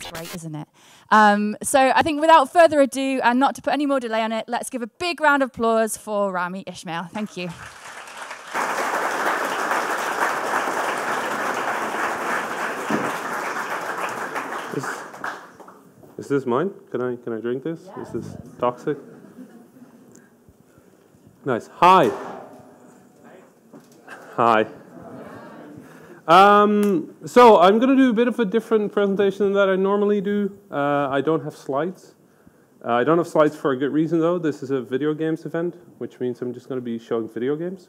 That's great, isn't it? So I think without further ado, and not to put any more delay on it, let's give a big round of applause for Rami Ismail. Thank you. Is this mine? Can I drink this? Yeah. Is this toxic? Nice. Hi. Hi. So I'm going to do a bit of a different presentation than that I normally do. I don't have slides. I don't have slides for a good reason, though. This is a video games event, which means I'm just going to be showing video games.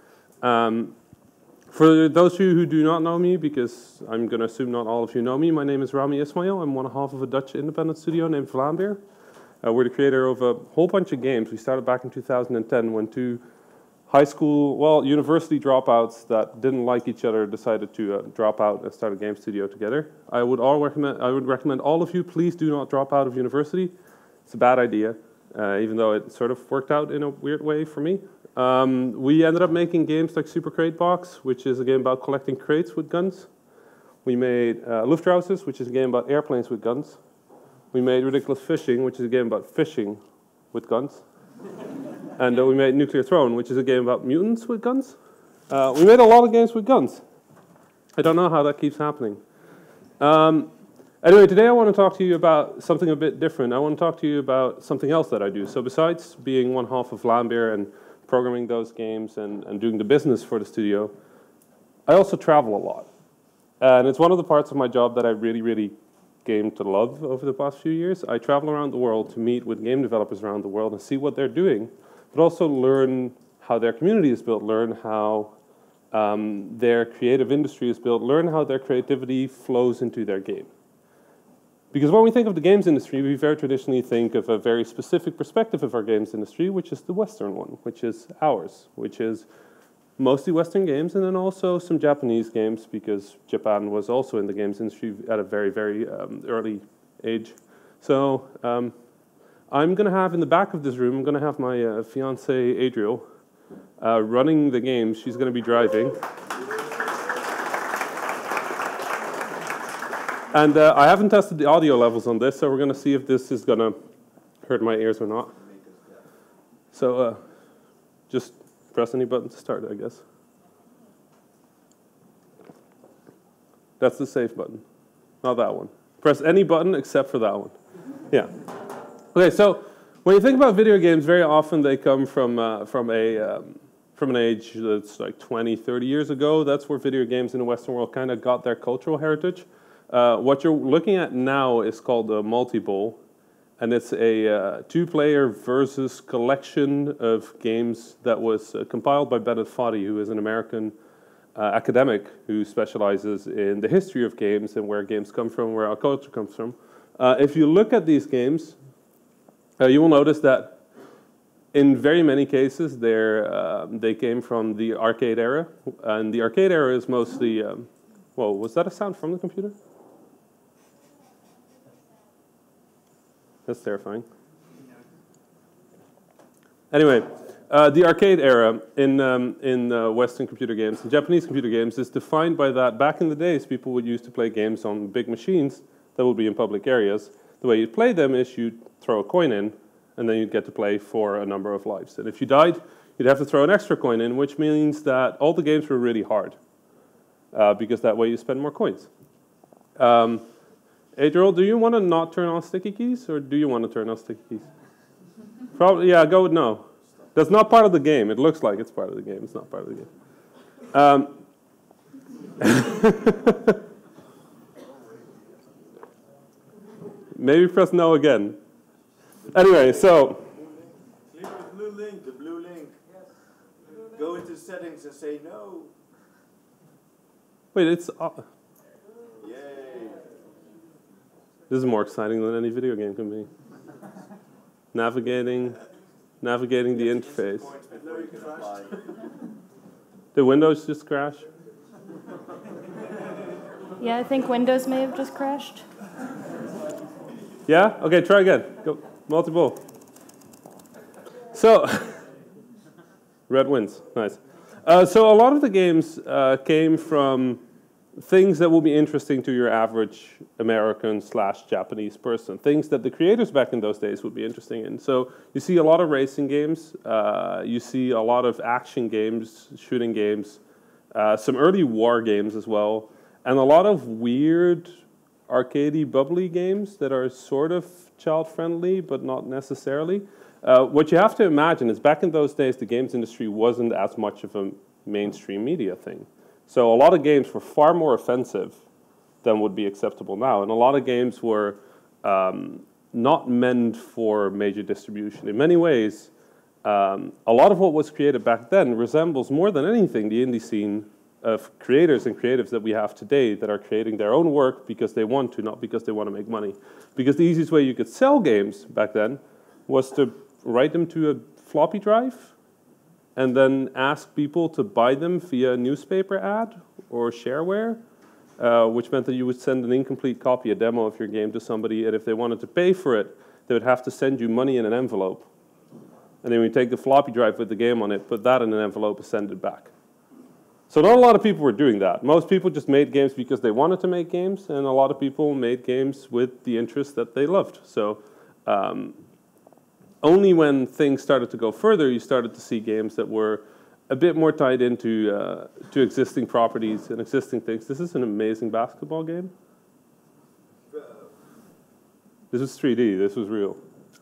For those of you who do not know me, because I'm going to assume not all of you know me, my name is Rami Ismail. I'm one half of a Dutch independent studio named Vlaambeer. We're the creator of a whole bunch of games. We started back in 2010 when two university dropouts that didn't like each other decided to drop out and start a game studio together. I would recommend all of you, please do not drop out of university. It's a bad idea, even though it sort of worked out in a weird way for me. We ended up making games like Super Crate Box, which is a game about collecting crates with guns. We made Luftrausers, which is a game about airplanes with guns. We made Ridiculous Fishing, which is a game about fishing with guns. And we made Nuclear Throne, which is a game about mutants with guns. We made a lot of games with guns. I don't know how that keeps happening. Anyway, today I want to talk to you about something a bit different. I want to talk to you about something else that I do. So besides being one half of Vlaambeer and programming those games and doing the business for the studio, I also travel a lot. And it's one of the parts of my job that I really came to love over the past few years. I travel around the world to meet with game developers around the world and see what they're doing, but also learn how their community is built, learn how their creative industry is built, learn how their creativity flows into their game. Because when we think of the games industry, we very traditionally think of a very specific perspective of our games industry, which is the Western one, which is ours, which is mostly Western games, and then also some Japanese games, because Japan was also in the games industry at a very early age. So I'm going to have in the back of this room, I'm going to have my fiancée, Adriel, running the games. She's going to be driving. And I haven't tested the audio levels on this, so we're going to see if this is going to hurt my ears or not. So just press any button to start, I guess. That's the save button, not that one. Press any button except for that one. Yeah. Okay, so when you think about video games, very often they come from an age that's like 20, 30 years ago. That's where video games in the Western world kind of got their cultural heritage. What you're looking at now is called a multi-bowl, and it's a two-player versus collection of games that was compiled by Bennett Foddy, who is an American academic who specializes in the history of games and where games come from, where our culture comes from. If you look at these games, you will notice that in very many cases they came from the arcade era, and the arcade era is mostly, whoa, was that a sound from the computer? That's terrifying. Anyway, the arcade era in Western computer games and Japanese computer games is defined by that. Back in the days, people would use to play games on big machines that would be in public areas. The way you'd play them is you'd throw a coin in, and then you'd get to play for a number of lives. And if you died, you'd have to throw an extra coin in, which means that all the games were really hard, because that way you spend more coins. Adriel, do you want to not turn on sticky keys, or do you want to turn on sticky keys? Probably, yeah, go with no. That's not part of the game. It looks like it's part of the game. It's not part of the game. Maybe press no again. Anyway, so. Click the blue link, Go into settings and say no. Wait, it's... Yay. This is more exciting than any video game can be. Navigating the interface. Did Windows just crash? Yeah, I think Windows may have just crashed. Yeah? Okay, try again. Go. Multiple. So, red wins. Nice. So a lot of the games came from things that will be interesting to your average American/Japanese person, things that the creators back in those days would be interesting in. So you see a lot of racing games, you see a lot of action games, shooting games, some early war games as well, and a lot of weird arcadey, bubbly games that are sort of child-friendly, but not necessarily. What you have to imagine is back in those days, the games industry wasn't as much of a mainstream media thing. So a lot of games were far more offensive than would be acceptable now. And a lot of games were not meant for major distribution. In many ways, a lot of what was created back then resembles more than anything the indie scene of creators and creatives that we have today that are creating their own work because they want to, not because they want to make money. Because the easiest way you could sell games back then was to write them to a floppy drive and then ask people to buy them via a newspaper ad or shareware, which meant that you would send an incomplete copy, a demo of your game to somebody, and if they wanted to pay for it, they would have to send you money in an envelope. And then we take the floppy drive with the game on it, put that in an envelope, and send it back. So not a lot of people were doing that. Most people just made games because they wanted to make games, and a lot of people made games with the interest that they loved. So only when things started to go further, you started to see games that were a bit more tied into to existing properties and existing things. This is an amazing basketball game. This was 3D. This was real.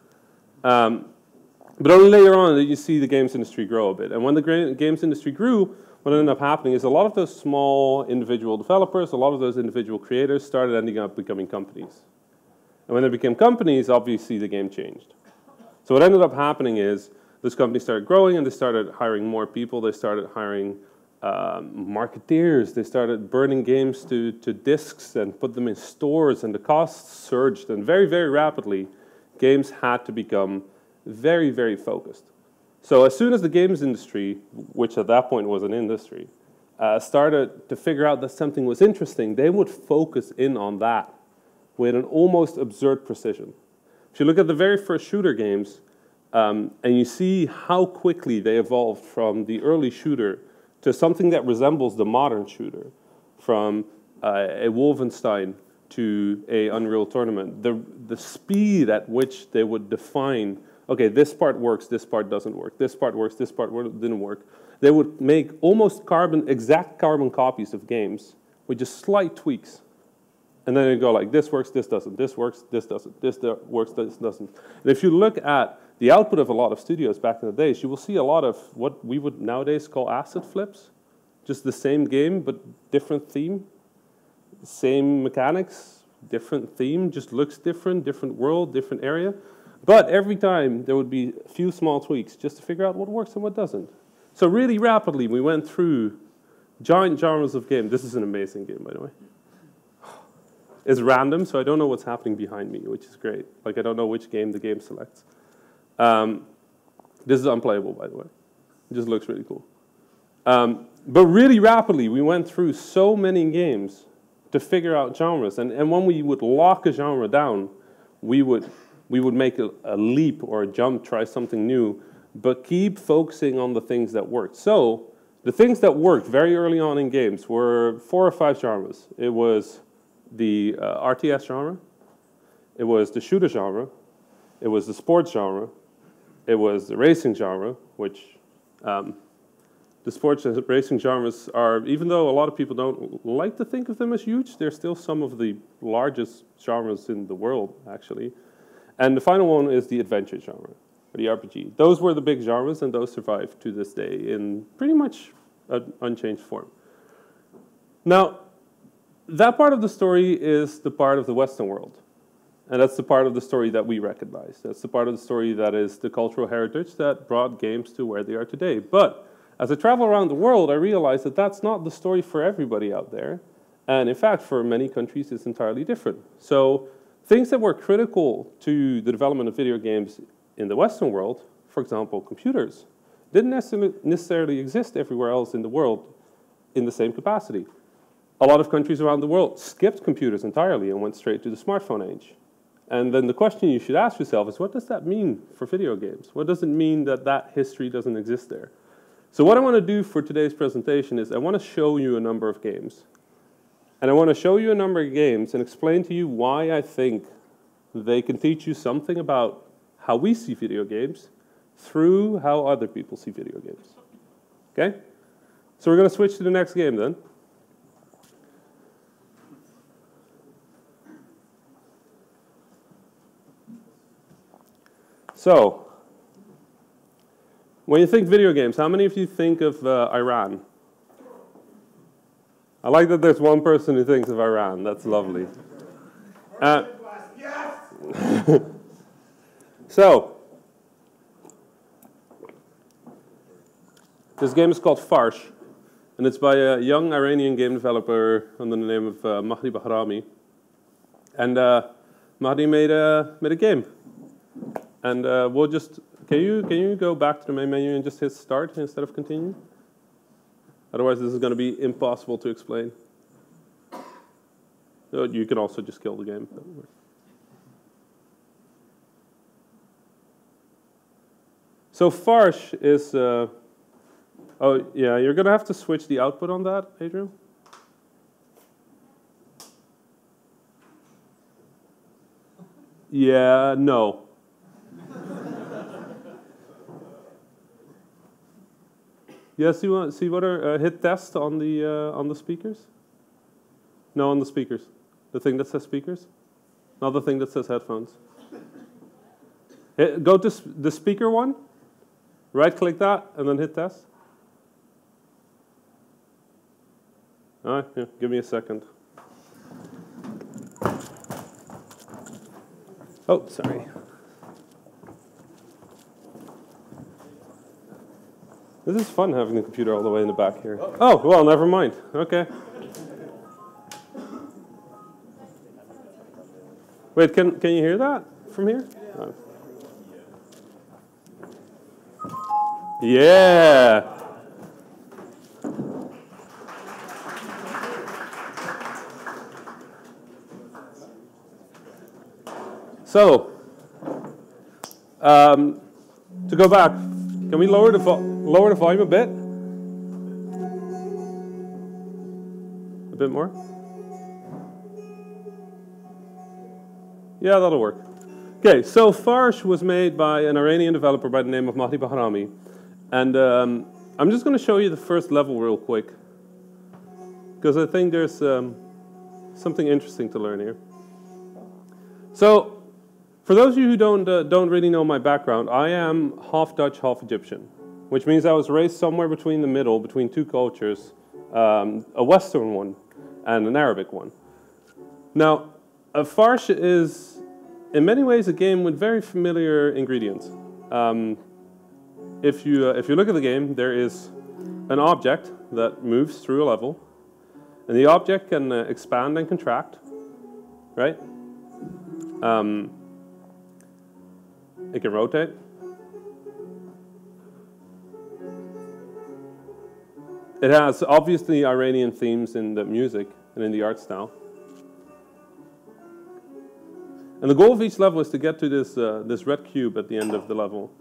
But only later on did you see the games industry grow a bit. And when the games industry grew, what ended up happening is a lot of those small individual developers, a lot of those individual creators started ending up becoming companies. And when they became companies, obviously the game changed. So what ended up happening is this company started growing and they started hiring more people. They started hiring marketeers. They started burning games to discs and put them in stores, and the costs surged. And very, very rapidly, games had to become very, very focused. So as soon as the games industry, which at that point was an industry, started to figure out that something was interesting, they would focus in on that with an almost absurd precision. If you look at the very first shooter games, and you see how quickly they evolved from the early shooter to something that resembles the modern shooter, from a Wolfenstein to a Unreal Tournament, the speed at which they would define, okay, this part works, this part doesn't work, this part works, this part didn't work. They would make almost exact carbon copies of games with just slight tweaks. And then you go like, this works, this doesn't, this works, this doesn't, this works, this doesn't. And if you look at the output of a lot of studios back in the days, you will see a lot of what we would nowadays call asset flips. Just the same game, but different theme. Same mechanics, different theme, just looks different, different world, different area. But every time there would be a few small tweaks just to figure out what works and what doesn't. So really rapidly, we went through giant genres of game. This is an amazing game, by the way. It's random, so I don't know what's happening behind me, which is great. Like, I don't know which game the game selects. This is unplayable, by the way. It just looks really cool. But really rapidly, we went through so many games to figure out genres. And when we would lock a genre down, we would make a leap or a jump, try something new, but keep focusing on the things that worked. So the things that worked very early on in games were 4 or 5 genres. It was the RTS genre, it was the shooter genre, it was the sports genre, it was the racing genre, which the sports and racing genres are, even though a lot of people don't like to think of them as huge, they're still some of the largest genres in the world, actually. And the final one is the adventure genre, or the RPG. Those were the big genres, and those survive to this day in pretty much an unchanged form. Now, that part of the story is the part of the Western world. And that's the part of the story that we recognize. That's the part of the story that is the cultural heritage that brought games to where they are today. But as I travel around the world, I realize that that's not the story for everybody out there. And in fact, for many countries, it's entirely different. So things that were critical to the development of video games in the Western world, for example, computers, didn't necessarily exist everywhere else in the world in the same capacity. A lot of countries around the world skipped computers entirely and went straight to the smartphone age. And then the question you should ask yourself is, what does that mean for video games? What does it mean that that history doesn't exist there? So what I want to do for today's presentation is I want to show you a number of games And I want to show you a number of games and explain to you why I think they can teach you something about how we see video games through how other people see video games. Okay? So we're going to switch to the next game then. So, when you think video games, how many of you think of Iran? I like that there's one person who thinks of Iran. That's lovely. So, this game is called Farsh, and it's by a young Iranian game developer under the name of Rami. And Mahdi made a game. And we'll just, can you go back to the main menu and just hit start instead of continue? Otherwise this is going to be impossible to explain. You can also just kill the game. So Farsh is, oh yeah, you're going to have to switch the output on that, Adrian. Yeah, no. Yes, you want see what are hit test on the speakers? No, on the speakers. The thing that says speakers, not the thing that says headphones. Go to the speaker one. Right-click that and then hit test. All right, yeah, give me a second. Oh, sorry. This is fun having the computer all the way in the back here. Oh, well, never mind. Okay. Wait, can you hear that from here? Oh. Yeah. So, to go back, can we lower the volume a bit? A bit more? Yeah, that'll work. Okay, so Farsh was made by an Iranian developer by the name of Mahdi Bahrami. And I'm just going to show you the first level real quick, because I think there's something interesting to learn here. So, for those of you who don't really know my background, I am half Dutch, half Egyptian, which means I was raised somewhere between the middle, between two cultures, a Western one and an Arabic one. Now, Farsh is, in many ways, a game with very familiar ingredients. If you look at the game, there is an object that moves through a level, and the object can expand and contract, right? It can rotate. It has obviously Iranian themes in the music and in the art style. And the goal of each level is to get to this red cube at the end of the level.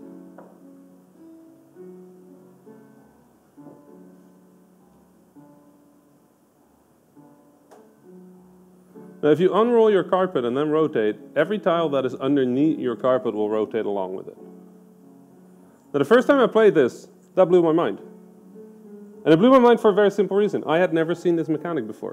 Now, if you unroll your carpet and then rotate, every tile that is underneath your carpet will rotate along with it. Now, the first time I played this, that blew my mind. And it blew my mind for a very simple reason. I had never seen this mechanic before.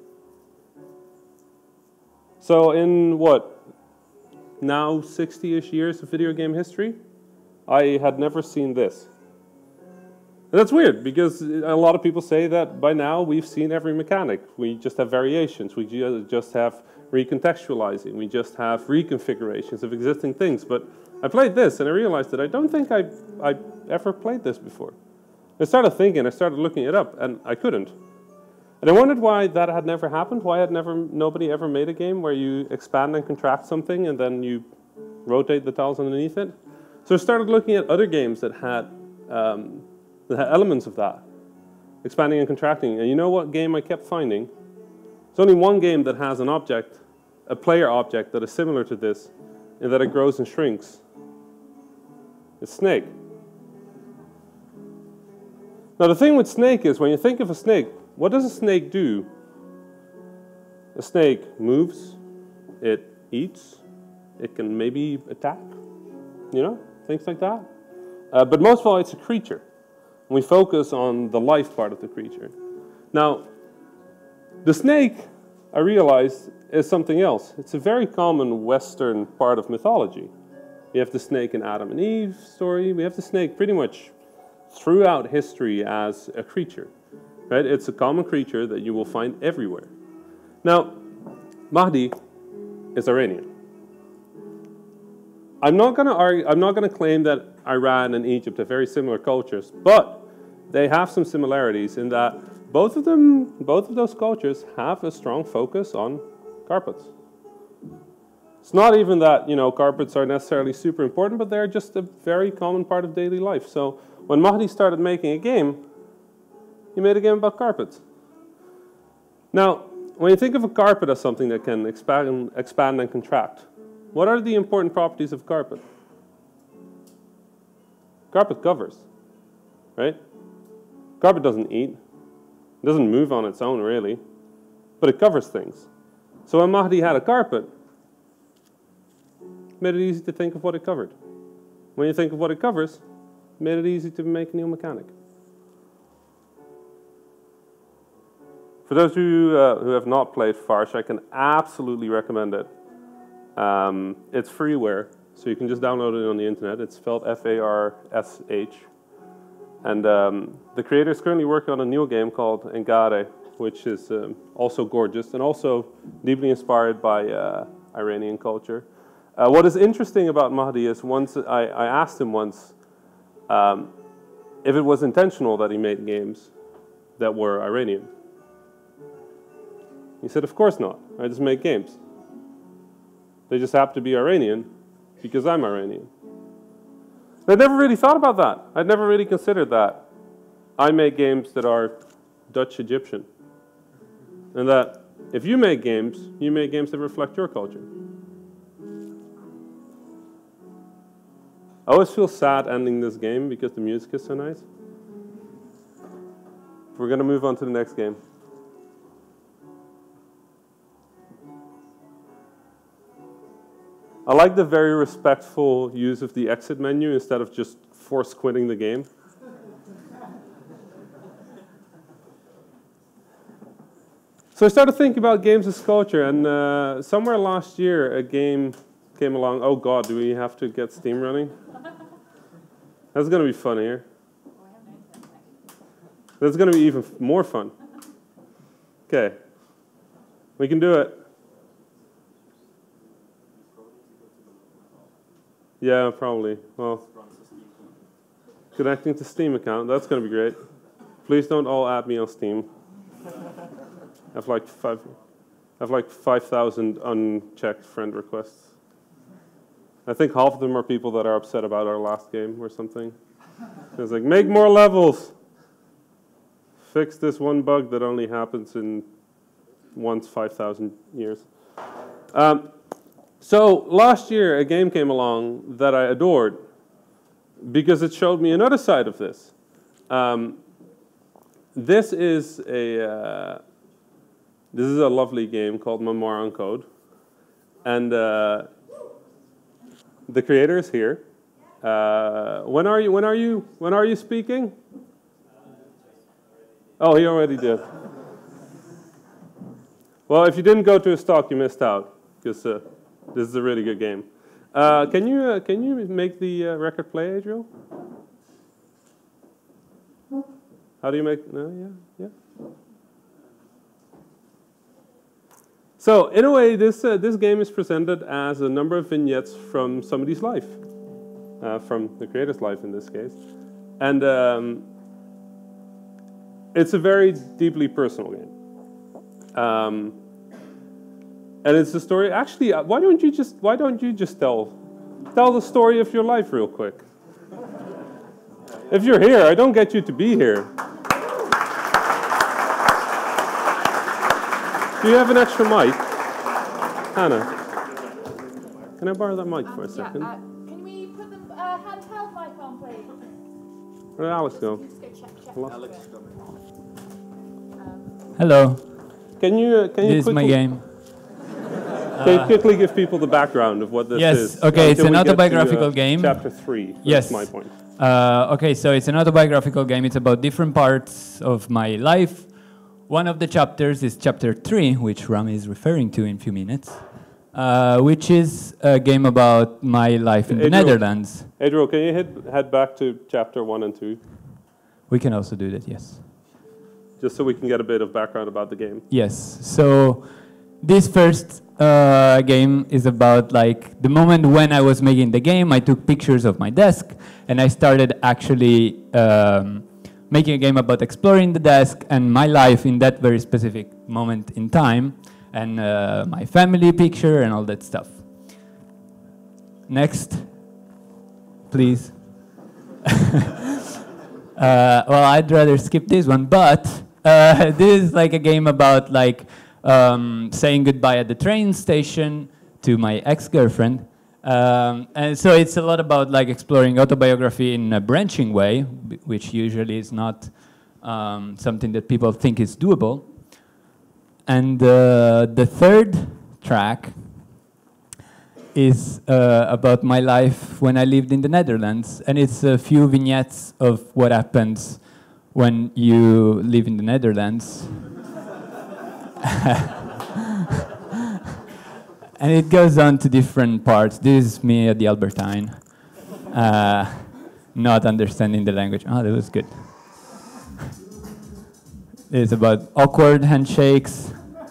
So in what, now 60-ish years of video game history, I had never seen this. And that's weird, because a lot of people say that by now we've seen every mechanic. We just have variations, we just have recontextualizing, we just have reconfigurations of existing things. But I played this and I realized that I don't think I ever played this before. I started thinking, I started looking it up, and I couldn't. And I wondered why that had never happened, why had nobody ever made a game where you expand and contract something and then you rotate the tiles underneath it. So I started looking at other games that had elements of that, expanding and contracting. And you know what game I kept finding? There's only one game that has an object, a player object that is similar to this, in that it grows and shrinks. It's Snake. Now the thing with Snake is, when you think of a snake, what does a snake do? A snake moves, it eats, it can maybe attack, you know, things like that. But most of all, it's a creature. We focus on the life part of the creature. Now, the snake, I realized, is something else. It's a very common Western part of mythology. We have the snake in Adam and Eve story. We have the snake pretty much throughout history as a creature. Right? It's a common creature that you will find everywhere. Now, Mahdi is Iranian. I'm not going to argue. I'm not going to claim that Iran and Egypt are very similar cultures, but they have some similarities in that both of those cultures have a strong focus on carpets. It's not even that, you know, carpets are necessarily super important, but they're just a very common part of daily life. So when Mahdi started making a game, he made a game about carpets. Now, when you think of a carpet as something that can expand and contract, what are the important properties of carpet? Carpet covers, right? Carpet doesn't eat. It doesn't move on its own, really, but it covers things. So when Mahdi had a carpet, it made it easy to think of what it covered. When you think of what it covers, it made it easy to make a new mechanic. For those of you who have not played Farsh, I can absolutely recommend it. It's freeware, so you can just download it on the internet. It's spelled F-A-R-S-H. And the creator is currently working on a new game called Engare, which is also gorgeous and also deeply inspired by Iranian culture. What is interesting about Mahdi is I asked him once if it was intentional that he made games that were Iranian. He said, of course not. I just make games. They just happen to be Iranian because I'm Iranian. I'd never really thought about that. I'd never really considered that. I make games that are Dutch-Egyptian. And that if you make games that reflect your culture. I always feel sad ending this game because the music is so nice. We're going to move on to the next game. I like the very respectful use of the exit menu instead of just force quitting the game. So I started thinking about games as culture, and somewhere last year a game came along. Oh God, do we have to get Steam running? That's going to be fun here. That's going to be even more fun. Okay, we can do it. Yeah, probably. Well, connecting to Steam account. That's going to be great. Please don't all add me on Steam. I have like 5,000 unchecked friend requests. I think half of them are people that are upset about our last game or something. It's like, make more levels. Fix this one bug that only happens in once 5,000 years. So last year, a game came along that I adored because it showed me another side of this. This is a lovely game called Memoir on Code, and the creator is here. When are you speaking? Oh, he already did. Well, if you didn't go to his talk, you missed out because. This is a really good game. Can you make the record play, Adriel? How do you make? No, yeah. So in a way, this game is presented as a number of vignettes from somebody's life, from the creator's life in this case, and it's a very deeply personal game. And it's a story. Actually, why don't you just tell the story of your life real quick? If you're here, I don't get you to be here. Do you have an extra mic, Hannah? Can I borrow that mic for a second? Yeah. Can we put the handheld mic on, please? Where did Alex go? Just go check. Alex is coming. Hello. Can you This is my quickly- game. Can you quickly give people the background of what this is? Yes, okay, it's until an we get to, autobiographical game. Chapter 3, Yes. that's my point. Okay, so it's an autobiographical game. It's about different parts of my life. One of the chapters is chapter 3, which Rami is referring to in a few minutes, which is a game about my life in the Netherlands. Adriel, can you head back to chapter 1 and 2? We can also do that, yes. Just so we can get a bit of background about the game. Yes, so this first game is about like the moment when I was making the game. I took pictures of my desk and I started actually making a game about exploring the desk and my life in that very specific moment in time, and my family picture and all that stuff. Next, please. Well, I'd rather skip this one, but this is like a game about like saying goodbye at the train station to my ex-girlfriend. And so it's a lot about like exploring autobiography in a branching way, which usually is not something that people think is doable. And the third track is about my life when I lived in the Netherlands. And it's a few vignettes of what happens when you live in the Netherlands. And it goes on to different parts. This is me at the Albertine, not understanding the language. Oh, that was good. It's about awkward handshakes.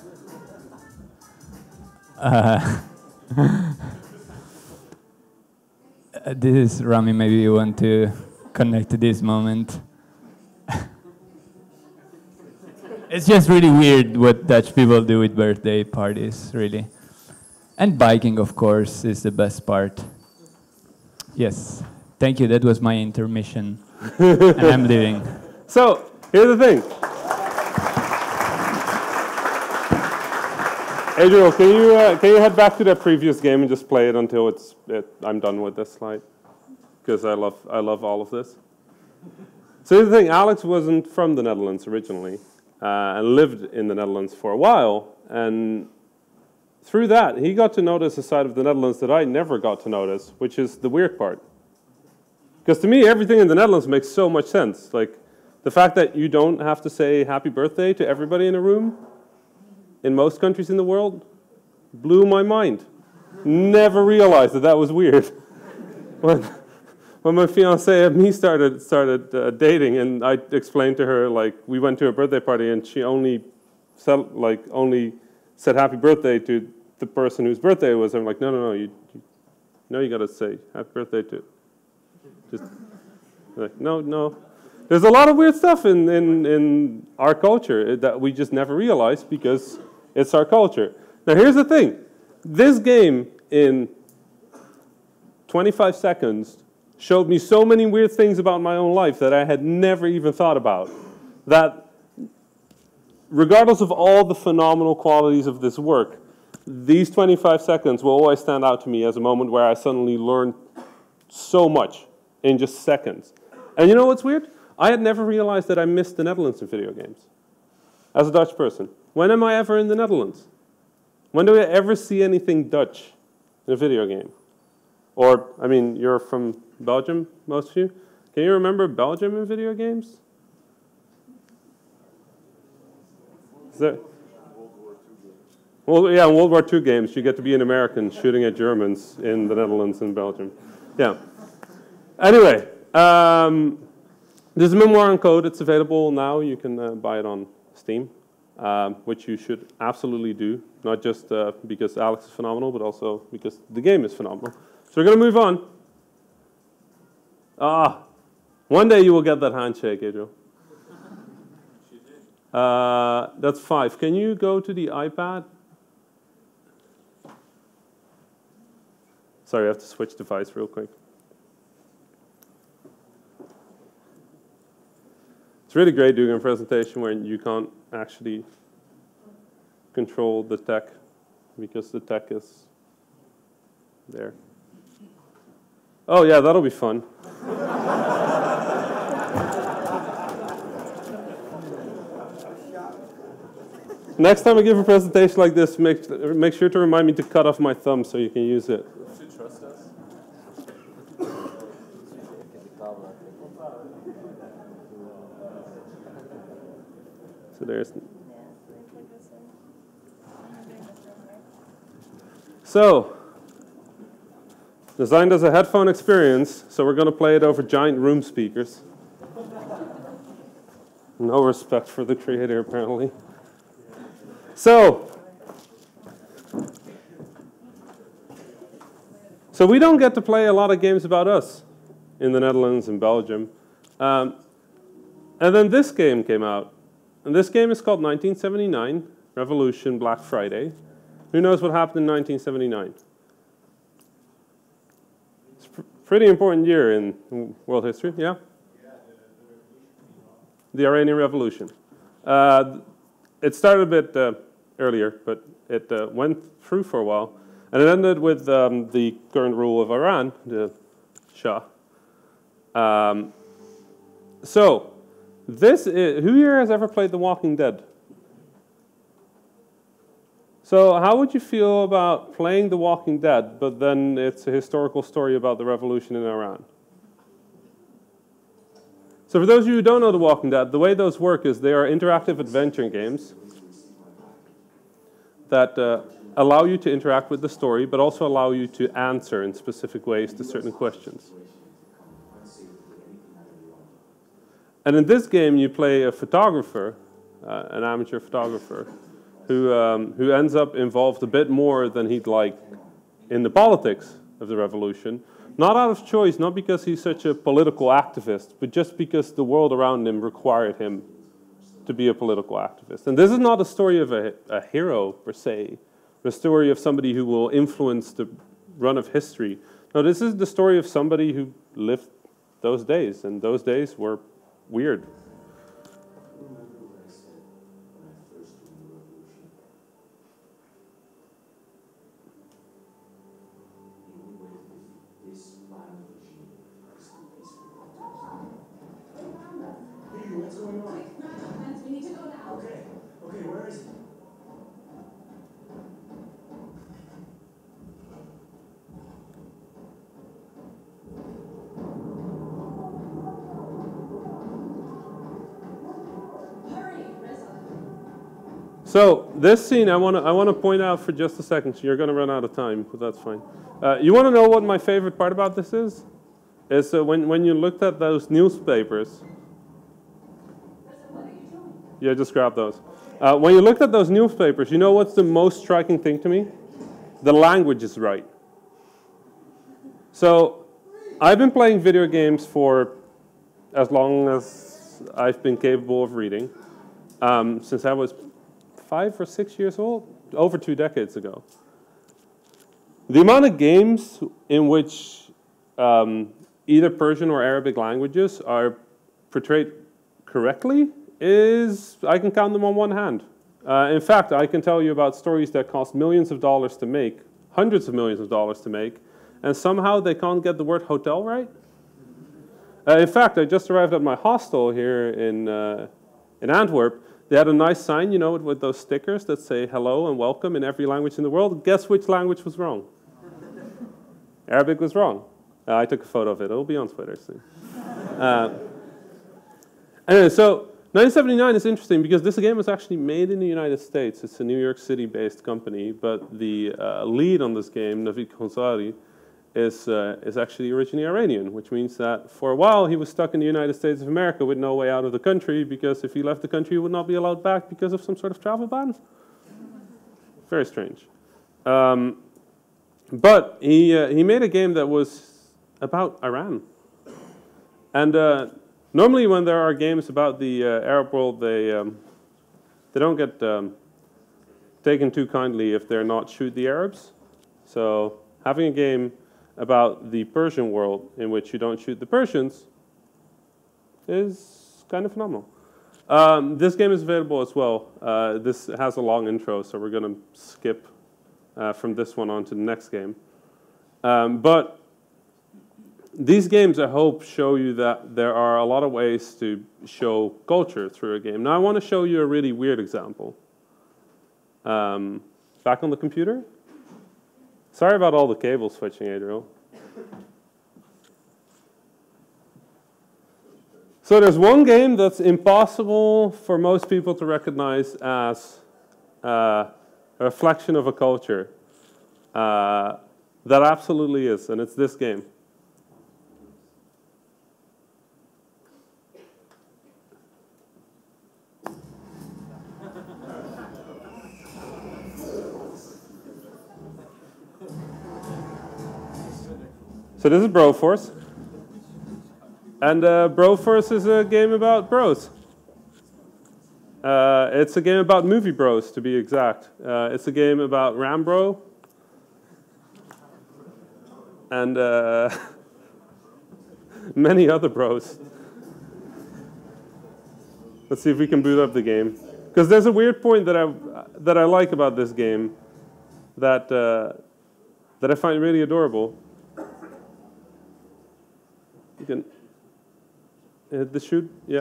This is Rami. Maybe you want to connect to this moment. It's just really weird what Dutch people do with birthday parties, really. And biking, of course, is the best part. Yes. Thank you. That was my intermission. And I'm leaving. So, here's the thing. Adriel, can you head back to that previous game and just play it until I'm done with this slide? Because I love all of this. So here's the thing. Alex wasn't from the Netherlands originally and lived in the Netherlands for a while. And through that, he got to notice a side of the Netherlands that I never got to notice, which is the weird part. Because to me, everything in the Netherlands makes so much sense. Like the fact that you don't have to say happy birthday to everybody in a room in most countries in the world blew my mind. Never realized that that was weird. When my fiancée and me started dating, and I explained to her, like, we went to a birthday party and she only said happy birthday to the person whose birthday it was. I'm like, no, you got to say happy birthday to. Just like, no. There's a lot of weird stuff in our culture that we just never realize because it's our culture. Now here's the thing. This game in 25 seconds showed me so many weird things about my own life that I had never even thought about. That regardless of all the phenomenal qualities of this work, these 25 seconds will always stand out to me as a moment where I suddenly learned so much in just seconds. And you know what's weird? I had never realized that I missed the Netherlands in video games. As a Dutch person. When am I ever in the Netherlands? When do I ever see anything Dutch in a video game? Or, I mean, you're from Belgium, most of you. Can you remember Belgium in video games? Is that? Well, yeah, in World War II games, you get to be an American shooting at Germans in the Netherlands and Belgium. Yeah. Anyway, there's a memoir and code. It's available now. You can buy it on Steam, which you should absolutely do. Not just because Alex is phenomenal, but also because the game is phenomenal. So we're going to move on. One day you will get that handshake, Adriel. That's 5. Can you go to the iPad? Sorry, I have to switch device real quick. It's really great doing a presentation where you can't actually control the tech because the tech is there. Oh yeah, that'll be fun. Next time I give a presentation like this, make sure to remind me to cut off my thumb so you can use it. So there's. So, designed as a headphone experience, so we're going to play it over giant room speakers. No respect for the creator, apparently. So we don't get to play a lot of games about us in the Netherlands and Belgium. And then this game came out. And this game is called 1979, Revolution Black Friday. Who knows what happened in 1979? It's a pretty important year in world history, yeah? The Iranian Revolution. It started a bit earlier, but it went through for a while. And it ended with the current rule of Iran, the Shah. So, who here has ever played The Walking Dead? So how would you feel about playing The Walking Dead, but then it's a historical story about the revolution in Iran? So for those of you who don't know The Walking Dead, the way those work is they are interactive adventure games that allow you to interact with the story, but also allow you to answer in specific ways to certain questions. And in this game, you play a photographer, an amateur photographer, who ends up involved a bit more than he'd like in the politics of the revolution. Not out of choice, not because he's such a political activist, but just because the world around him required him to be a political activist. And this is not a story of a hero, per se, but a story of somebody who will influence the run of history. No, this is the story of somebody who lived those days, and those days were weird. What's going on? We need to go now. Okay, where is it? Hurry, Reza. So this scene, I want to point out for just a second. So you're going to run out of time, but that's fine. You want to know what my favorite part about this is? Is when you looked at those newspapers. Yeah, just grab those. When you looked at those newspapers, you know what's the most striking thing to me? The language is right. So I've been playing video games for as long as I've been capable of reading, since I was 5 or 6 years old, over 2 decades ago. The amount of games in which either Persian or Arabic languages are portrayed correctly is, I can count them on one hand. In fact, I can tell you about stories that cost millions of dollars to make, hundreds of millions of dollars to make, and somehow they can't get the word hotel right. In fact, I just arrived at my hostel here in Antwerp. They had a nice sign, you know, with those stickers that say hello and welcome in every language in the world. Guess which language was wrong? Arabic was wrong. I took a photo of it. It'll be on Twitter soon. Anyway, so 1979 is interesting because this game was actually made in the United States. It's a New York City-based company, but the lead on this game, Navid Khonsari, is actually originally Iranian, which means that for a while he was stuck in the United States of America with no way out of the country, because if he left the country he would not be allowed back because of some sort of travel ban. Very strange. But he made a game that was about Iran. And normally when there are games about the Arab world, they don't get taken too kindly if they're not shoot the Arabs. So having a game about the Persian world in which you don't shoot the Persians is kind of phenomenal. This game is available as well. This has a long intro, so we're going to skip from this one on to the next game. But these games, I hope, show you that there are a lot of ways to show culture through a game. Now, I want to show you a really weird example. back on the computer. Sorry about all the cable switching, Adriel. So there's one game that's impossible for most people to recognize as a reflection of a culture. That absolutely is, and it's this game. So this is Broforce. And Broforce is a game about bros. It's a game about movie bros, to be exact. It's a game about Rambro. And many other bros. Let's see if we can boot up the game. Because there's a weird point that I like about this game that I find really adorable. You can hit the shoot. Yeah.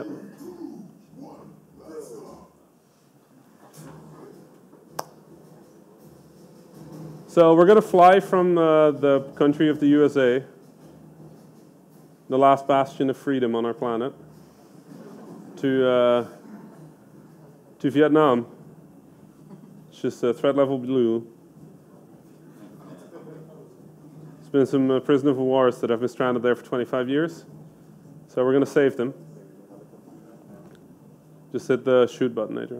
So we're going to fly from the country of the USA, the last bastion of freedom on our planet, to Vietnam. It's just threat level blue. There's been some prisoner of wars that have been stranded there for 25 years. So we're going to save them. Just hit the shoot button, Adrian.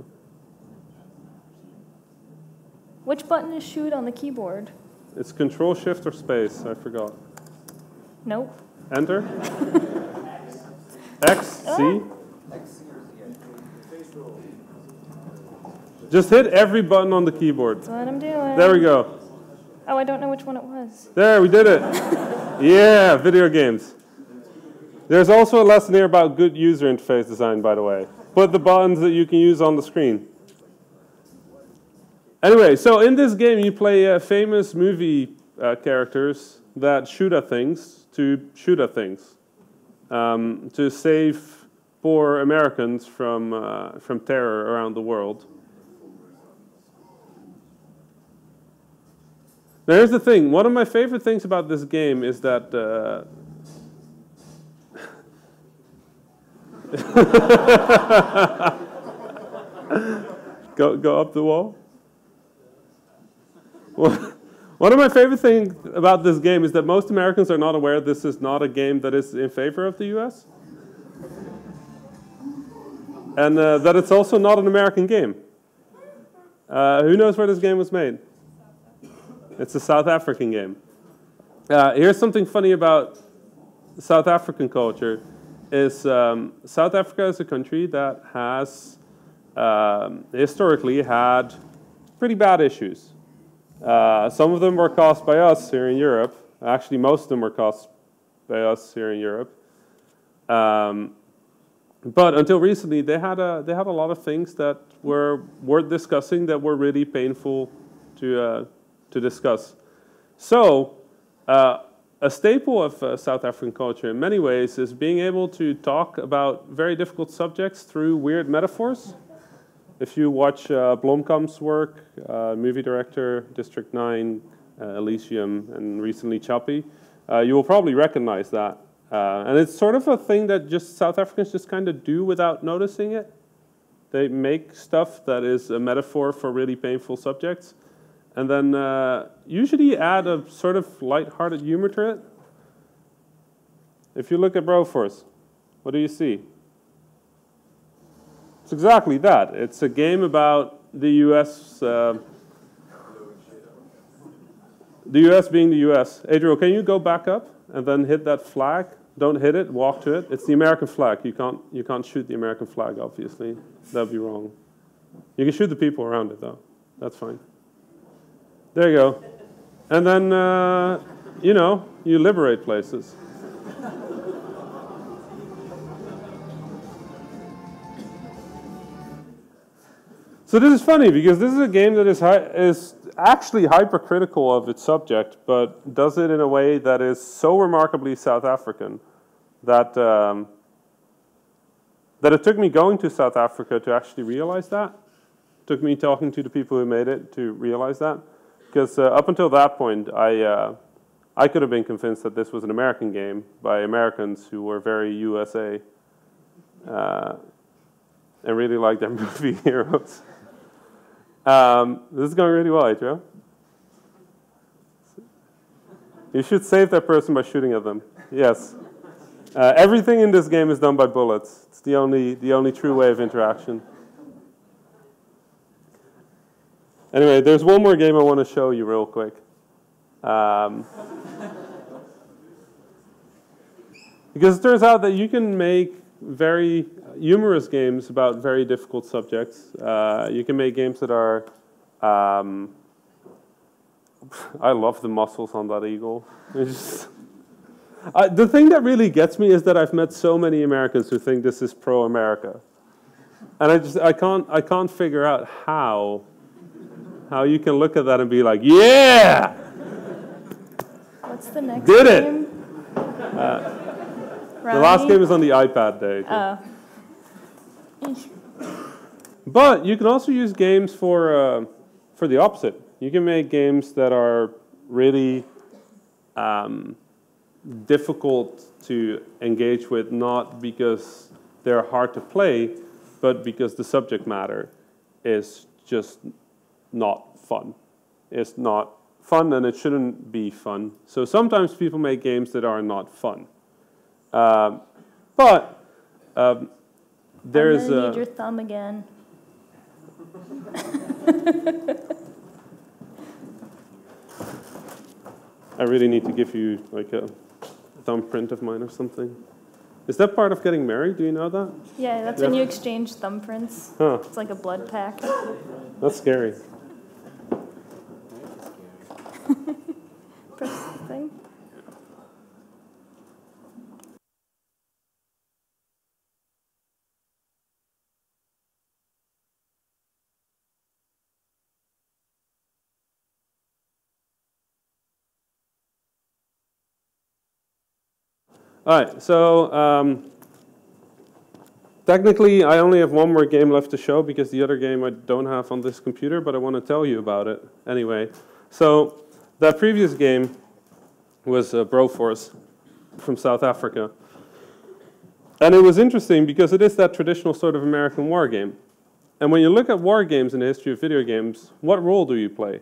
Which button is shoot on the keyboard? It's Control, Shift, or Space. I forgot. Nope. Enter. X, C. Just hit every button on the keyboard. That's what I'm doing. There we go. Oh, I don't know which one it was. There, we did it. Yeah, video games. There's also a lesson here about good user interface design, by the way. Put the buttons that you can use on the screen. Anyway, so in this game you play famous movie characters that shoot at things to shoot at things. To save poor Americans from terror around the world. Now here's the thing, one of my favorite things about this game is that go up the wall. One of my favorite things about this game is that most Americans are not aware this is not a game that is in favor of the US. And that it's also not an American game. Who knows where this game was made? It's a South African game. Here's something funny about South African culture is South Africa is a country that has historically had pretty bad issues. Some of them were caused by us here in Europe. Actually, most of them were caused by us here in Europe. But until recently, they had a lot of things that were worth discussing that were really painful to discuss. So, a staple of South African culture in many ways is being able to talk about very difficult subjects through weird metaphors. If you watch Blomkamp's work, movie director, District 9, Elysium, and recently Chappie, you will probably recognize that. And it's sort of a thing that just South Africans just kind of do without noticing it. They make stuff that is a metaphor for really painful subjects. And then usually add a sort of light-hearted humor to it. If you look at Broforce, what do you see? It's exactly that. It's a game about the US, the US being the US. Adriel, can you go back up and then hit that flag? Don't hit it, walk to it. It's the American flag. You can't shoot the American flag, obviously. That'd be wrong. You can shoot the people around it, though. That's fine. There you go. And then, you know, you liberate places. So this is funny because this is a game that is actually hypercritical of its subject, but does it in a way that is so remarkably South African that that it took me going to South Africa to actually realize that. Took me talking to the people who made it to realize that. Because up until that point, I could have been convinced that this was an American game by Americans who were very USA and really liked their movie heroes. This is going really well, Joe. You should save that person by shooting at them. Yes. Everything in this game is done by bullets. It's the only true way of interaction. Anyway, there's one more game I want to show you real quick. Because it turns out that you can make very humorous games about very difficult subjects. You can make games that are... I love the muscles on that eagle. The thing that really gets me is that I've met so many Americans who think this is pro-America. And I can't figure out how you can look at that and be like, yeah! What's the next Did it! game? The last game is on the iPad day. But you can also use games for the opposite. You can make games that are really difficult to engage with, not because they're hard to play, but because the subject matter is just not fun. It's not fun, and it shouldn't be fun. So sometimes people make games that are not fun. But there is I'm gonna need your thumb again. I really need to give you like a thumbprint of mine or something. Is that part of getting married? Do you know that? Yeah, that's when you exchange thumbprints. Huh. It's like a blood pact. That's scary. Press the thing. All right, so technically I only have one more game left to show because the other game I don't have on this computer, but I want to tell you about it anyway. So that previous game was Broforce from South Africa. And it was interesting because it is that traditional sort of American war game. And when you look at war games in the history of video games, what role do you play?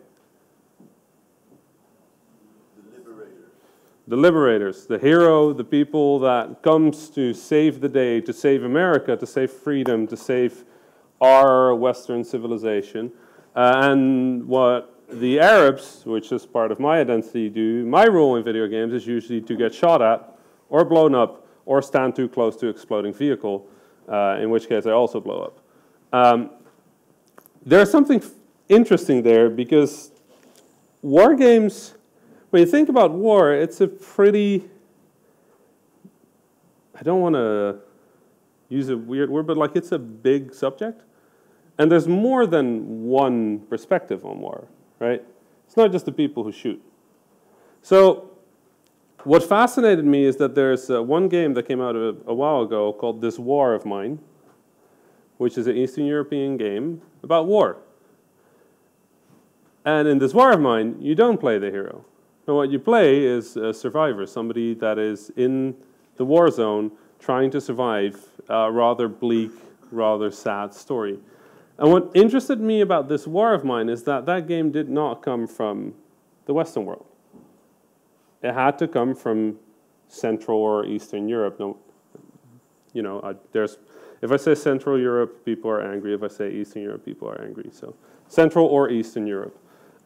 The liberators, the hero, the people that comes to save the day, to save America, to save freedom, to save our Western civilization. And what the Arabs, which is part of my identity, do, my role in video games is usually to get shot at, or blown up, or stand too close to an exploding vehicle, in which case I also blow up. There's something interesting there because war games, when you think about war, it's a pretty, I don't want to use a weird word, but like it's a big subject. And there's more than one perspective on war, right? It's not just the people who shoot. So what fascinated me is that there's one game that came out a while ago called This War of Mine, which is an Eastern European game about war. And in This War of Mine, you don't play the hero. And what you play is a survivor, somebody that is in the war zone trying to survive a rather bleak, rather sad story. And what interested me about This War of Mine is that that game did not come from the Western world. It had to come from Central or Eastern Europe. No, you know, if I say Central Europe, people are angry. If I say Eastern Europe, people are angry. So Central or Eastern Europe.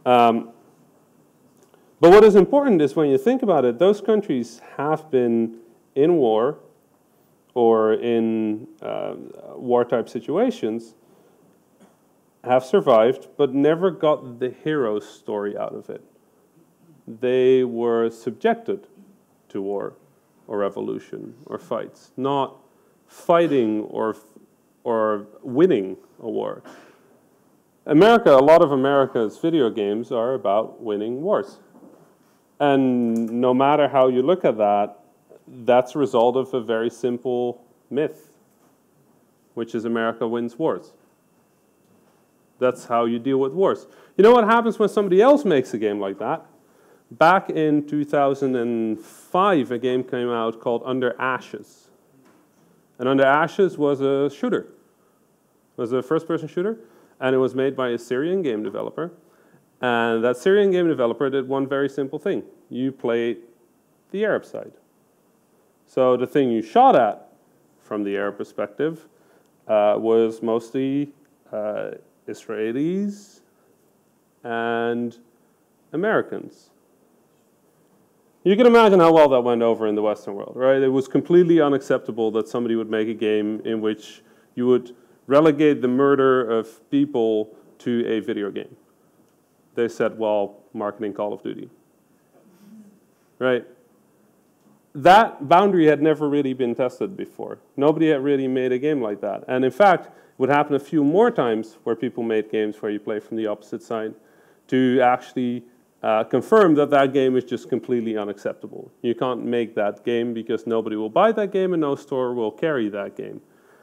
But what is important is when you think about it, those countries have been in war or in war-type situations, have survived, but never got the hero story out of it. They were subjected to war or revolution or fights, not fighting or winning a war. America, a lot of America's video games are about winning wars. And no matter how you look at that, that's a result of a very simple myth, which is America wins wars. That's how you deal with wars. You know what happens when somebody else makes a game like that? Back in 2005, a game came out called Under Ashes. And Under Ashes was a shooter. It was a first-person shooter, and it was made by a Syrian game developer. And that Syrian game developer did one very simple thing. You played the Arab side. So the thing you shot at from the Arab perspective was mostly Israelis and Americans. You can imagine how well that went over in the Western world, right? It was completely unacceptable that somebody would make a game in which you would relegate the murder of people to a video game. They said, well, marketing Call of Duty. Right? That boundary had never really been tested before. Nobody had really made a game like that. And in fact, it would happen a few more times where people made games where you play from the opposite side to actually confirm that that game is just completely unacceptable. You can't make that game because nobody will buy that game and no store will carry that game.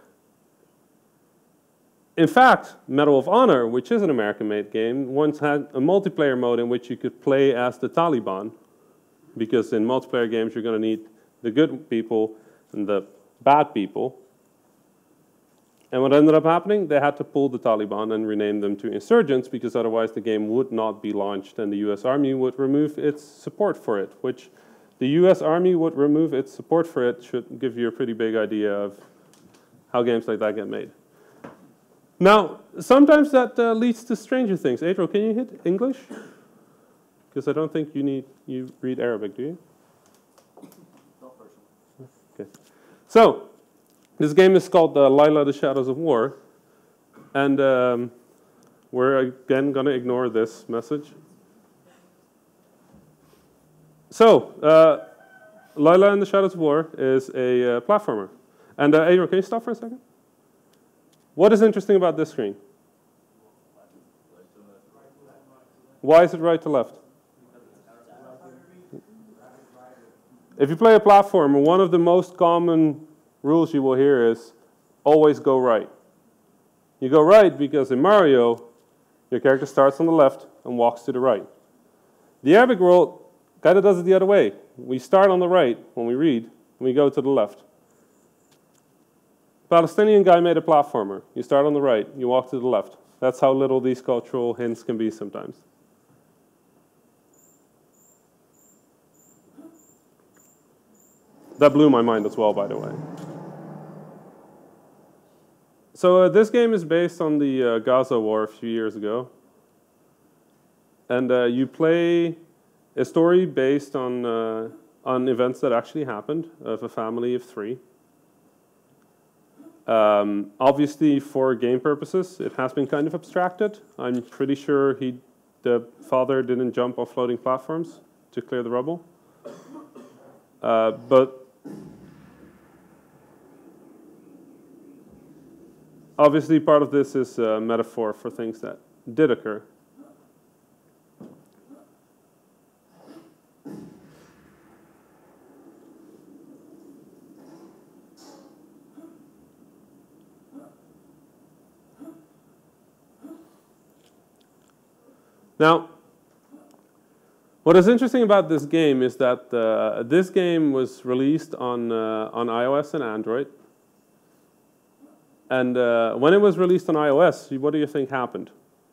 In fact, Medal of Honor, which is an American-made game, once had a multiplayer mode in which you could play as the Taliban, because in multiplayer games you're going to need the good people and the bad people. And what ended up happening, they had to pull the Taliban and rename them to insurgents, because otherwise the game would not be launched and the US Army would remove its support for it, which the US Army would remove its support for it should give you a pretty big idea of how games like that get made. Now, sometimes that leads to stranger things. Adriel, can you hit English? Because I don't think you read Arabic, do you? Okay. So, this game is called Layla: The Shadows of War. And we're again going to ignore this message. So, Layla and the Shadows of War is a platformer. And Adriel, can you stop for a second? What is interesting about this screen? Why is it right to left? If you play a platformer, one of the most common rules you will hear is always go right. You go right because in Mario, your character starts on the left and walks to the right. The Arabic world kind of does it the other way. We start on the right when we read, and we go to the left. Palestinian guy made a platformer. You start on the right, you walk to the left. That's how little these cultural hints can be sometimes. That blew my mind as well, by the way. So this game is based on the Gaza war a few years ago. And you play a story based on events that actually happened of a family of 3. Obviously, for game purposes, it has been kind of abstracted. I'm pretty sure the father didn't jump off floating platforms to clear the rubble. But obviously, part of this is a metaphor for things that did occur. Now, what is interesting about this game is that this game was released on iOS and Android. And when it was released on iOS, what do you think happened?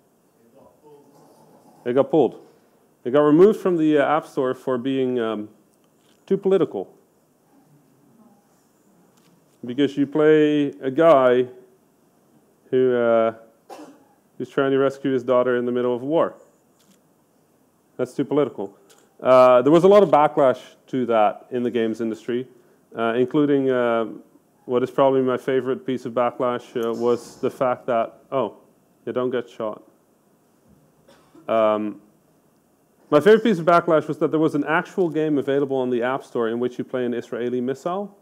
It got pulled. It got removed from the App Store for being too political. Because you play a guy who's trying to rescue his daughter in the middle of a war. That's too political. There was a lot of backlash to that in the games industry, including what is probably my favorite piece of backlash was the fact that, oh, you don't get shot. My favorite piece of backlash was that there was an actual game available on the App Store in which you play an Israeli missile.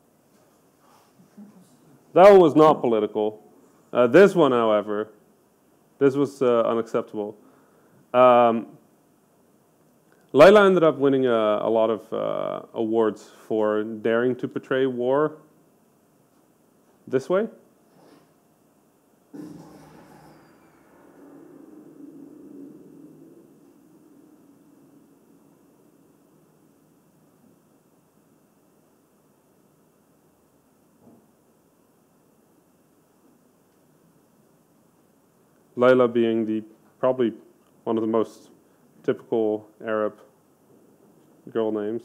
That one was not political. This one, however, this was unacceptable. Layla ended up winning a lot of awards for daring to portray war this way. Layla being the probably one of the most typical Arab girl names.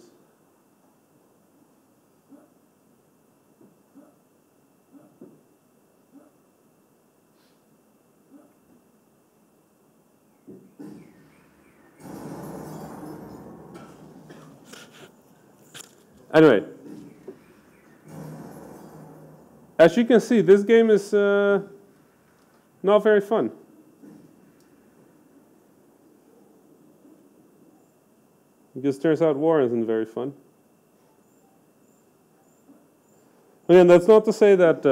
Anyway, as you can see, this game is not very fun. Because it turns out war isn't very fun. Again, that's not to say that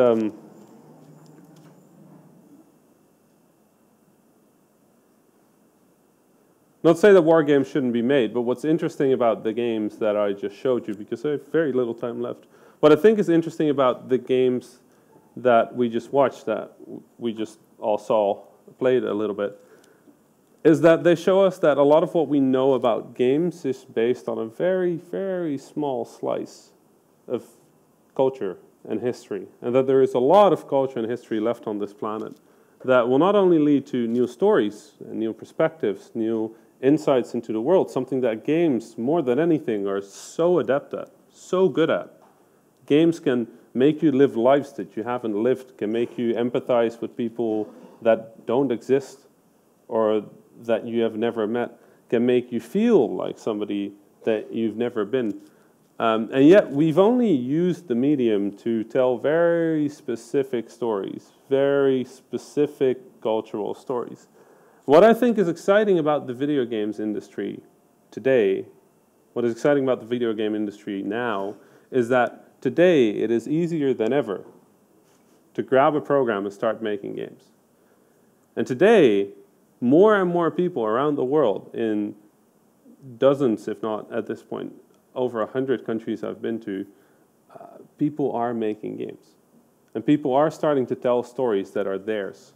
not to say that war games shouldn't be made, but what's interesting about the games that I just showed you, because I have very little time left, what I think is interesting about the games that we just watched, that we just all saw played a little bit, is that they show us that a lot of what we know about games is based on a very, very small slice of culture and history, and that there is a lot of culture and history left on this planet that will not only lead to new stories and new perspectives, new insights into the world, something that games, more than anything, are so adept at, so good at. Games can make you live lives that you haven't lived, can make you empathize with people that don't exist or that you have never met, can make you feel like somebody that you've never been. And yet we've only used the medium to tell very specific stories, very specific cultural stories. What I think is exciting about the video games industry today, what is exciting about the video game industry now, is that today it is easier than ever to grab a program and start making games. And today, more and more people around the world, in dozens, if not at this point, over 100 countries I've been to, people are making games. And people are starting to tell stories that are theirs.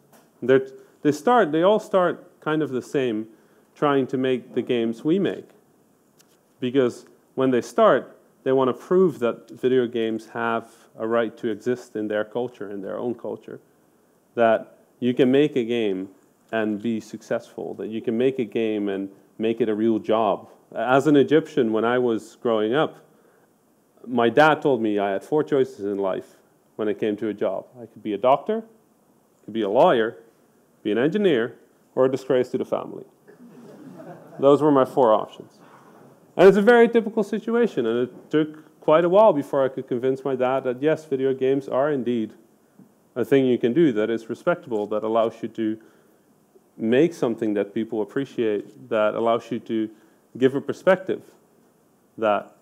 They all start kind of the same, trying to make the games we make. Because when they start, they want to prove that video games have a right to exist in their culture, in their own culture. That you can make a game and be successful, that you can make a game and make it a real job. As an Egyptian, when I was growing up, my dad told me I had 4 choices in life when it came to a job. I could be a doctor, could be a lawyer, be an engineer, or a disgrace to the family. Those were my 4 options. And it's a very typical situation, and it took quite a while before I could convince my dad that yes, video games are indeed a thing you can do that is respectable, that allows you to make something that people appreciate, that allows you to give a perspective that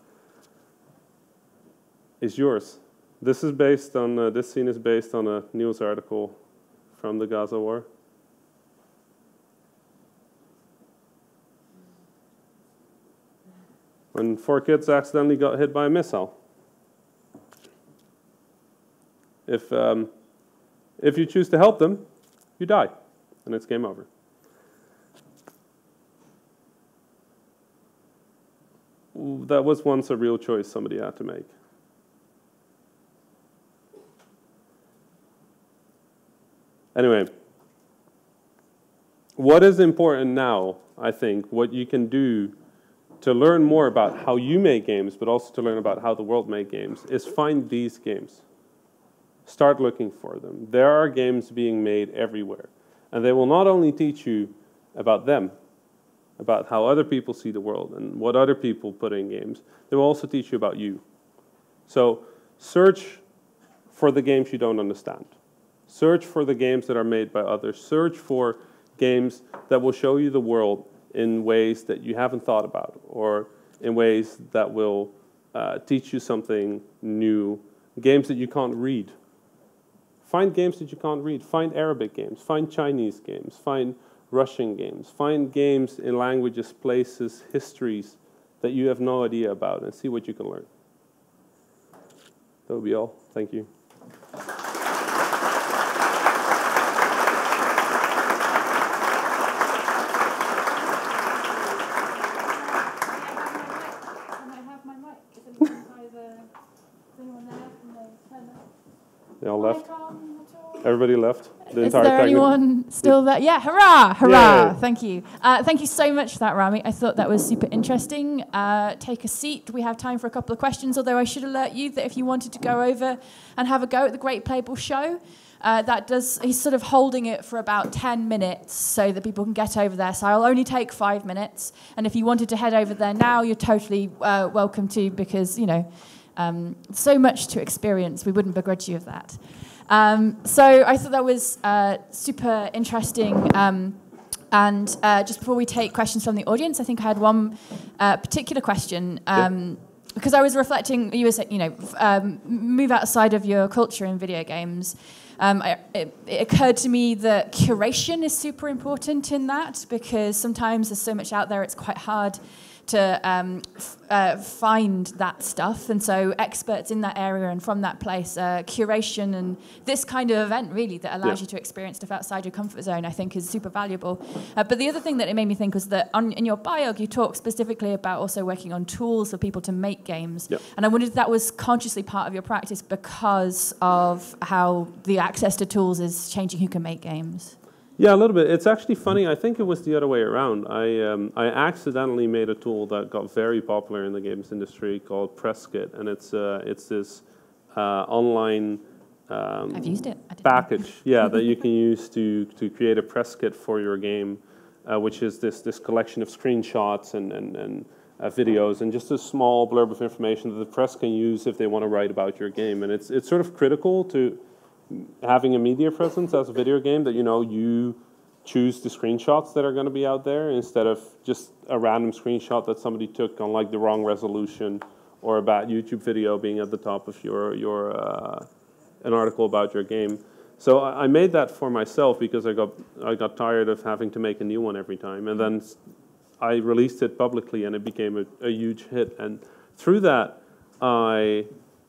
is yours. This is based on, this scene is based on a news article from the Gaza war. When 4 kids accidentally got hit by a missile. If you choose to help them, you die, and it's game over. That was once a real choice somebody had to make. Anyway, what is important now, I think, what you can do to learn more about how you make games, but also to learn about how the world makes games, is find these games. Start looking for them. There are games being made everywhere. And they will not only teach you about them, about how other people see the world and what other people put in games, they will also teach you about you. So search for the games you don't understand. Search for the games that are made by others. Search for games that will show you the world in ways that you haven't thought about, or in ways that will teach you something new. Games that you can't read. Find games that you can't read. Find Arabic games. Find Chinese games. Find Russian games. Find games in languages, places, histories that you have no idea about, and see what you can learn. That would be all. Thank you. They all left. Everybody left. the Is entire there segment. anyone still there? Yeah, hurrah, hurrah. Yay. Thank you. Thank you so much for that, Rami. I thought that was super interesting. Take a seat. We have time for a couple of questions, although I should alert you that if you wanted to go over and have a go at the Great Playable Show, he's sort of holding it for about 10 minutes so that people can get over there. So I'll only take 5 minutes. And if you wanted to head over there now, you're totally welcome to, because, you know, so much to experience. We wouldn't begrudge you of that. So I thought that was super interesting. And just before we take questions from the audience, I think I had one particular question. Because I was reflecting, you were saying, you know, move outside of your culture in video games. It occurred to me that curation is super important in that, because sometimes there's so much out there, it's quite hard to find that stuff. And so experts in that area and from that place, curation and this kind of event really that allows you to experience stuff outside your comfort zone, I think is super valuable. But the other thing that it made me think was that in your bio, you talk specifically about also working on tools for people to make games. And I wondered if that was consciously part of your practice because of how the access to tools is changing who can make games. Yeah, a little bit. It's actually funny. I think it was the other way around. I accidentally made a tool that got very popular in the games industry called PressKit, and it's this online I've used it. package, that you can use to create a press kit for your game, which is this collection of screenshots and videos and just a small blurb of information that the press can use if they want to write about your game. And it's sort of critical to having a media presence as a video game, that you choose the screenshots that are going to be out there instead of just a random screenshot that somebody took on like the wrong resolution, or a bad YouTube video being at the top of an article about your game. So I made that for myself because I got tired of having to make a new one every time, and then I released it publicly and it became a huge hit. And through that, I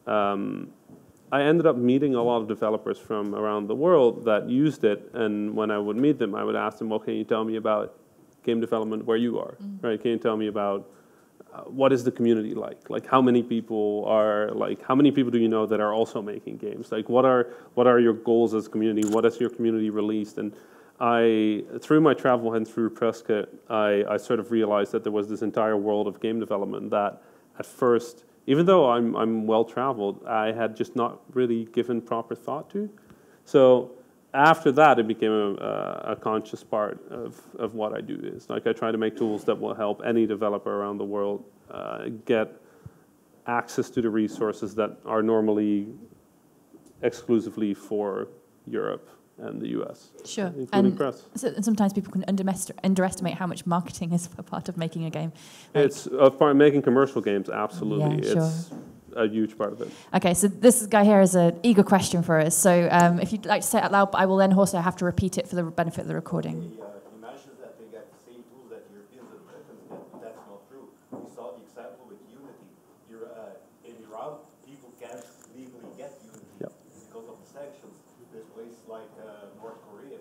ended up meeting a lot of developers from around the world that used it, and when I would meet them, I would ask them, well, can you tell me about game development where you are, right? Can you tell me about what is the community like? Like, how many people do you know that are also making games? Like, what are your goals as a community? What has your community released? And through my travel and through PressKit, I sort of realized that there was this entire world of game development that at first, even though I'm well-traveled, I had just not really given proper thought to. So after that, it became a conscious part of what I do. Is like I try to make tools that will help any developer around the world get access to the resources that are normally exclusively for Europe and the US. Sure. Including press. So sometimes people can underestimate how much marketing is a part of making a game. Like, It's a part of making commercial games, absolutely. Yeah, sure. It's a huge part of it. Okay, so this guy here has an eager question for us. So if you'd like to say it out loud, but I will then also have to repeat it for the benefit of the recording. He mentions that they get the same tools that Europeans and Americans get, but that's not true. We saw the example with Unity. In Iran, people can't legally get Unity because of the sanctions. There's places like North Korea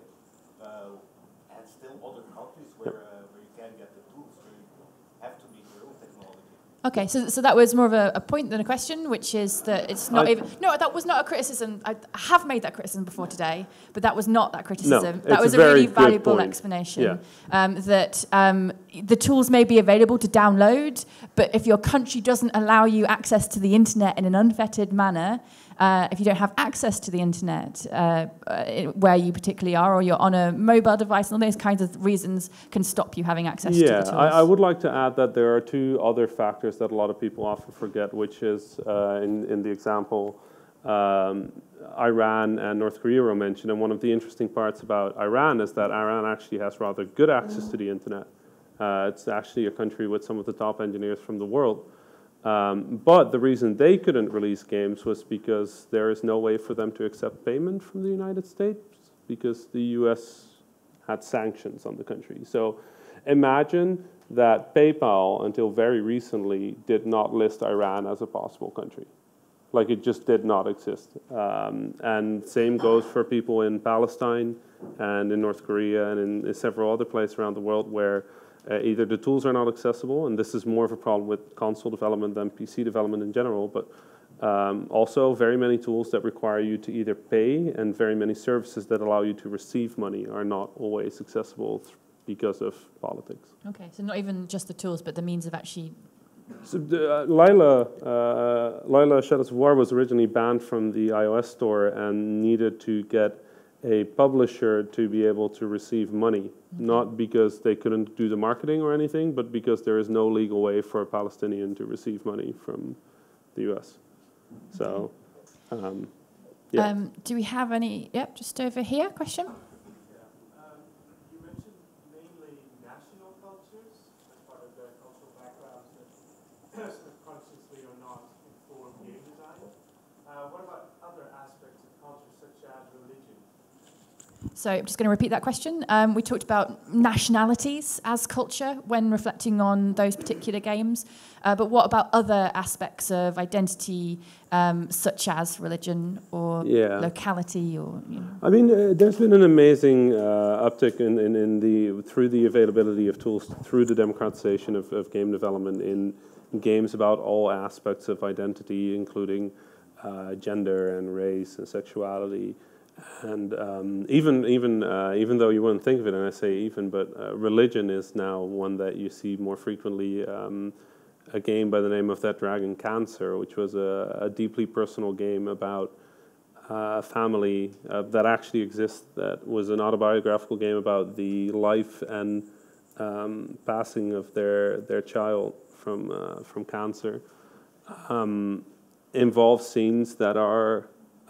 and still other countries where you can't get the tools, so you have to make your own technology. Okay, so that was more of a point than a question, which is that it's not even... No, that was not a criticism. I have made that criticism before today, but that was not that criticism. No, that was a really valuable explanation. That the tools may be available to download, but if your country doesn't allow you access to the internet in an unfettered manner, if you don't have access to the internet where you particularly are, or you're on a mobile device, and all those kinds of reasons can stop you having access to the tools. I would like to add that there are two other factors that a lot of people often forget, which is, in the example, Iran and North Korea were mentioned. And one of the interesting parts about Iran is that Iran actually has rather good access to the internet. It's actually a country with some of the top engineers from the world. But the reason they couldn't release games was because there is no way for them to accept payment from the United States, because the US had sanctions on the country. So imagine that PayPal, until very recently, did not list Iran as a possible country. Like, it just did not exist. And same goes for people in Palestine and in North Korea and in several other places around the world where either the tools are not accessible, and this is more of a problem with console development than PC development in general, but Also, very many tools that require you to either pay, and very many services that allow you to receive money are not always accessible because of politics. Okay, so not even just the tools, but the means of actually... So Lila Shadows of War was originally banned from the iOS store and needed to get a publisher to be able to receive money, not because they couldn't do the marketing or anything, but because there is no legal way for a Palestinian to receive money from the US. So, yeah. Do we have any? Yep, just over here. Question. You mentioned mainly national cultures as part of the cultural backgrounds that sort of consciously or not inform game design. What about other aspects of culture, such as religion? So I'm just going to repeat that question. We talked about nationalities as culture when reflecting on those particular games, but what about other aspects of identity, such as religion or locality, or you know? I mean, there's been an amazing uptick through the availability of tools, through the democratization of game development in games about all aspects of identity, including gender and race and sexuality. And even though you wouldn't think of it, and I say even, but religion is now one that you see more frequently. A game by the name of That Dragon Cancer, which was a deeply personal game about a family that actually exists, that was an autobiographical game about the life and passing of their child from cancer. Involves scenes that are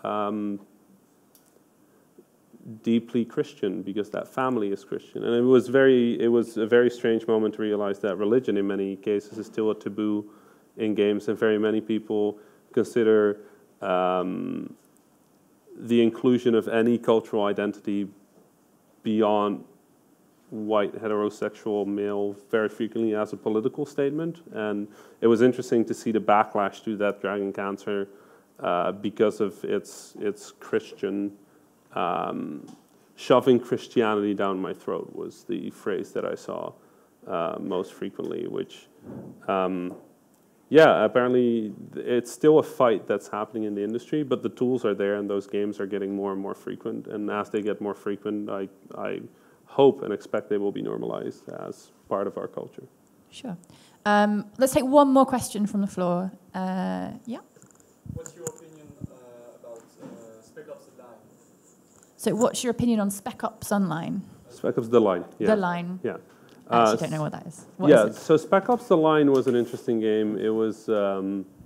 deeply Christian because that family is Christian, and it was a very strange moment to realize that religion in many cases is still a taboo in games, and very many people consider the inclusion of any cultural identity beyond white heterosexual male very frequently as a political statement. And it was interesting to see the backlash to That Dragon Cancer because of its Christian. Shoving Christianity down my throat was the phrase that I saw most frequently, which, apparently it's still a fight that's happening in the industry, but the tools are there and those games are getting more and more frequent. And as they get more frequent, I hope and expect they will be normalized as part of our culture. Sure. Let's take one more question from the floor. Yeah? What's your opinion about Spec Ops The Line? So what's your opinion on Spec Ops Online? Spec Ops The Line. Yeah. The Line. Yeah. I actually don't know what that is. What is it? So Spec Ops The Line was an interesting game. It was a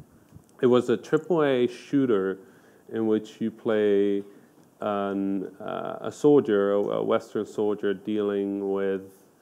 AAA shooter in which you play a soldier, a Western soldier, dealing with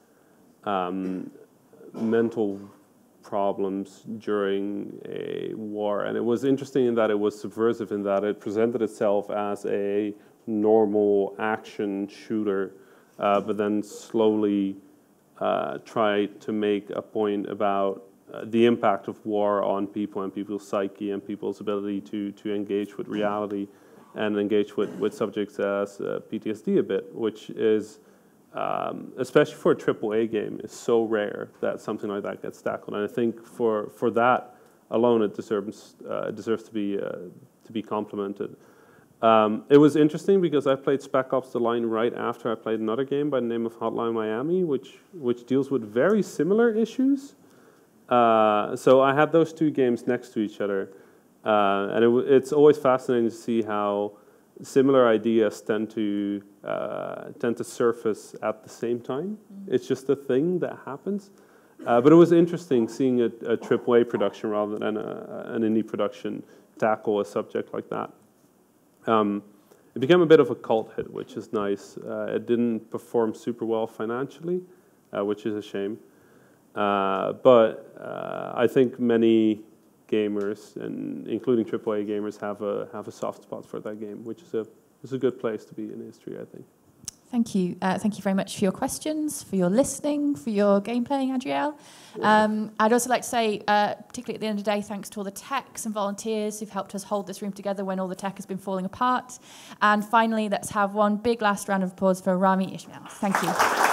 mental problems during a war. And it was interesting in that it was subversive, in that it presented itself as a normal action shooter, but then slowly tried to make a point about the impact of war on people and people's psyche and people's ability to engage with reality and engage with subjects as PTSD a bit, which is, especially for a AAA game, is so rare that something like that gets tackled. And I think for that alone, it deserves to be complimented. It was interesting because I played Spec Ops The Line right after I played another game by the name of Hotline Miami, which deals with very similar issues. So I had those two games next to each other, and it's always fascinating to see how similar ideas tend to surface at the same time. It's just a thing that happens. But it was interesting seeing a AAA production rather than an indie production tackle a subject like that. It became a bit of a cult hit, which is nice. It didn't perform super well financially, which is a shame. But I think many gamers, and including AAA gamers, have a soft spot for that game, which is a good place to be in history, I think. Thank you. Thank you very much for your questions, for your listening, for your game playing, Adriel. I'd also like to say, particularly at the end of the day, thanks to all the techs and volunteers who've helped us hold this room together when all the tech has been falling apart. And finally, let's have one big last round of applause for Rami Ismail. Thank you.